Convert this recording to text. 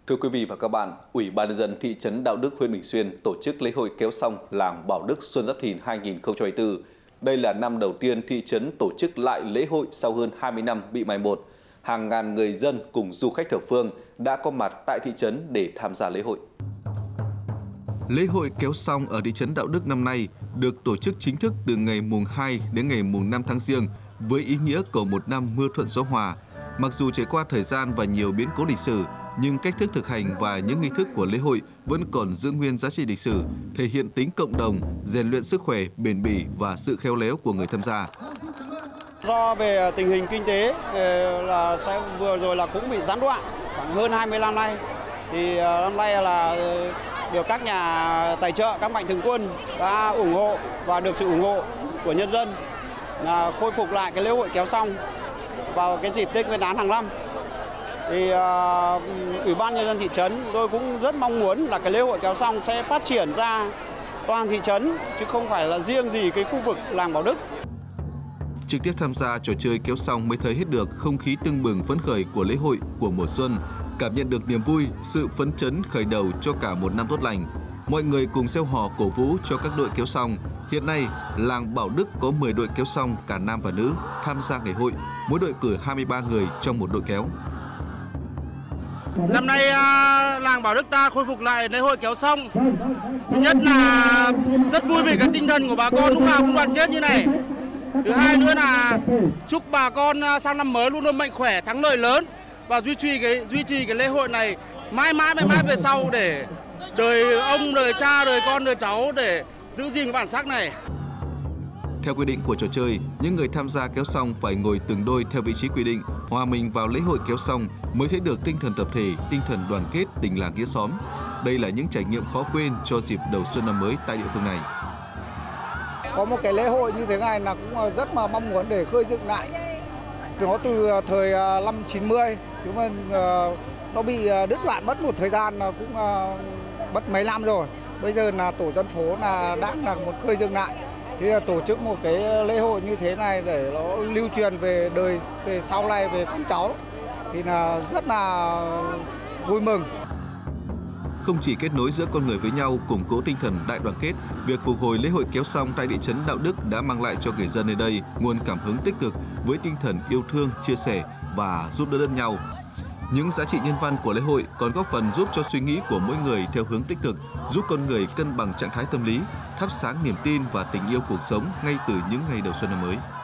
Thưa quý vị và các bạn, Ủy ban nhân dân thị trấn Đạo Đức, huyện Bình Xuyên tổ chức lễ hội kéo song làng Bảo Đức Xuân Giáp Thìn 2024. Đây là năm đầu tiên thị trấn tổ chức lại lễ hội sau hơn 20 năm bị mai một. Hàng ngàn người dân cùng du khách thập phương đã có mặt tại thị trấn để tham gia lễ hội. Lễ hội kéo song ở thị trấn Đạo Đức năm nay được tổ chức chính thức từ ngày mùng 2 đến ngày mùng 5 tháng Giêng với ý nghĩa cầu một năm mưa thuận gió hòa. Mặc dù trải qua thời gian và nhiều biến cố lịch sử, nhưng cách thức thực hành và những nghi thức của lễ hội vẫn còn giữ nguyên giá trị lịch sử, thể hiện tính cộng đồng, rèn luyện sức khỏe, bền bỉ và sự khéo léo của người tham gia. Do về tình hình kinh tế là vừa rồi là cũng bị gián đoạn khoảng hơn 20 năm nay, thì năm nay là được các nhà tài trợ, các mạnh thường quân đã ủng hộ và được sự ủng hộ của nhân dân là khôi phục lại cái lễ hội kéo song vào cái dịp Tết Nguyên đán hàng năm. Thì Ủy ban nhân dân thị trấn tôi cũng rất mong muốn là cái lễ hội kéo song sẽ phát triển ra toàn thị trấn chứ không phải là riêng gì cái khu vực làng Bảo Đức. Trực tiếp tham gia trò chơi kéo song mới thấy hết được không khí tưng bừng phấn khởi của lễ hội của mùa xuân, cảm nhận được niềm vui, sự phấn chấn khởi đầu cho cả một năm tốt lành. Mọi người cùng reo hò cổ vũ cho các đội kéo song. Hiện nay, làng Bảo Đức có 10 đội kéo song cả nam và nữ tham gia ngày hội, mỗi đội cử 23 người trong một đội kéo. Năm nay làng Bảo Đức ta khôi phục lại lễ hội kéo song. Thứ nhất là rất vui vì cái tinh thần của bà con lúc nào cũng đoàn kết như này. Thứ hai nữa là chúc bà con sang năm mới luôn luôn mạnh khỏe, thắng lợi lớn và duy trì cái lễ hội này mãi mãi về sau để đời ông, đời cha, đời con, đời cháu để giữ gìn cái bản sắc này. Theo quy định của trò chơi, những người tham gia kéo song phải ngồi từng đôi theo vị trí quy định, hòa mình vào lễ hội kéo song mới thấy được tinh thần tập thể, tinh thần đoàn kết, tình làng nghĩa xóm. Đây là những trải nghiệm khó quên cho dịp đầu xuân năm mới tại địa phương này. Có một cái lễ hội như thế này là cũng rất mà mong muốn để khơi dựng lại. Nó từ thời năm 90, nhưng mà nó bị đứt đoạn mất một thời gian, cũng mất mấy năm rồi. Bây giờ là tổ dân phố đang một khơi dựng lại. Thì là tổ chức một cái lễ hội như thế này để nó lưu truyền về đời về sau này về con cháu thì là rất là vui mừng. Không chỉ kết nối giữa con người với nhau, củng cố tinh thần đại đoàn kết, việc phục hồi lễ hội kéo song tại thị trấn Đạo Đức đã mang lại cho người dân nơi đây nguồn cảm hứng tích cực với tinh thần yêu thương, chia sẻ và giúp đỡ lẫn nhau. Những giá trị nhân văn của lễ hội còn góp phần giúp cho suy nghĩ của mỗi người theo hướng tích cực, giúp con người cân bằng trạng thái tâm lý, thắp sáng niềm tin và tình yêu cuộc sống ngay từ những ngày đầu xuân năm mới.